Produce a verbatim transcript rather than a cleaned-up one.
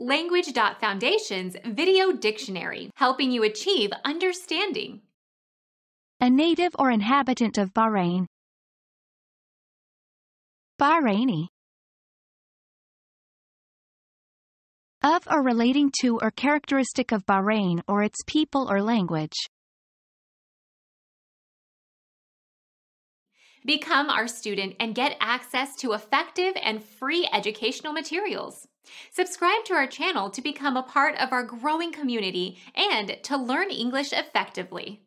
Language.Foundation's Video Dictionary, helping you achieve understanding. A native or inhabitant of Bahrain. Bahraini. Of or relating to or characteristic of Bahrain or its people or language. Become our student and get access to effective and free educational materials. Subscribe to our channel to become a part of our growing community and to learn English effectively.